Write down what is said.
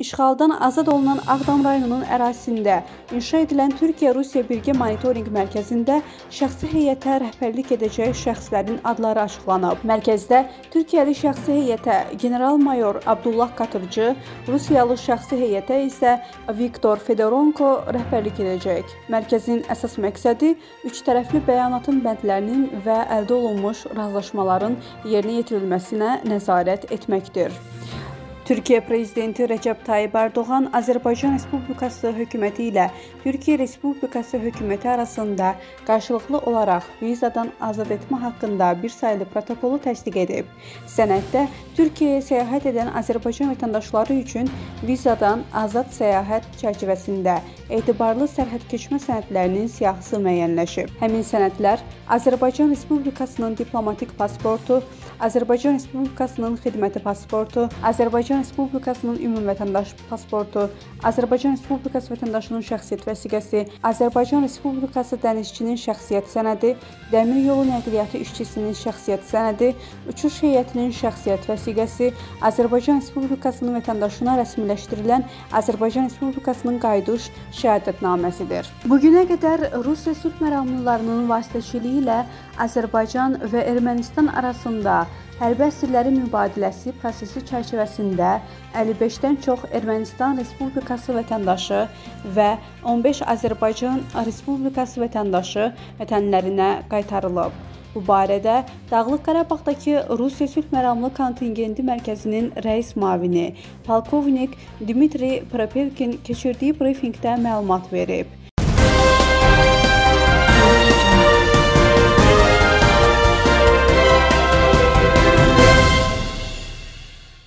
işğaldan azad olunan Ağdam rayonunun ərazisində inşa edilən Türkiyə-Rusiya Birgə Monitorinq Mərkəzində şəxsi heyətə rəhbərlik edəcək şəxslərin adları açıqlanıb. Mərkəzdə Türkiyəli şəxsi heyətə general-mayor Abdullah Katırcı, Rusiyalı şəxsi heyətə isə Viktor Fedorenko rəhbərlik edəcək. Mərkəzin əsas məqsədi üç tərəfli bəyanatın bəndlərinin və əldə olunmuş razılaşmaların yerinə yetirilməsinə nəzarət etməkdir. Türkiyə Prezidenti Rəcəb Tayyip Erdoğan Azərbaycan Respublikası hökuməti ilə Türkiyə Respublikası hökuməti arasında qarşılıqlı olaraq vizadan azad etmə haqqında bir saylı protokolu təsdiq edib. Sənəddə Türkiyəyə səyahət edən Azərbaycan vətəndaşları üçün vizadan azad səyahət çərçivəsində etibarlı sərhəd keçmə sənədlərinin siyahısı müəyyənləşib. Həmin sənədlər Azərbaycan Respublikasının diplomatik pasportu, Azərbaycan Respublikasının xidməti pasportu, Azərbaycan Respublikasının ümumvətəndaş pasportu, Azərbaycan Respublikası vətəndaşının şəxsiyyət vəsiqəsi, Azərbaycan Respublikası dənizçinin şəxsiyyət sənədi, dəmir yolu nəqliyyatı işçisinin şəxsiyyət sənədi, uçuş heyətinin şəxsiyyət vəsiqəsi, Azərbaycan Respublikasının vətəndaşına rəsmiləşdirilən Azərbaycan Respublikasının qayıdış şəhadətnaməsidir. Bugünə qədər Rusiya sülh məramlılarının vasitəçiliyi ilə Azərbaycan və Ermənistan arasında hərbi əsirlərin mübadiləsi prosesi çərçivəsində 55-dən çox Ermənistan Respublikası vətəndaşı və 15 Azərbaycan Respublikası vətəndaşı vətənlərinə qaytarılıb. Bu barədə Dağlıq Qarabağdakı Rusiya sülh məramlı kontingenti mərkəzinin rəis müavini polkovnik Dmitri Propelkin keçirdiyi brifinqdə məlumat verib.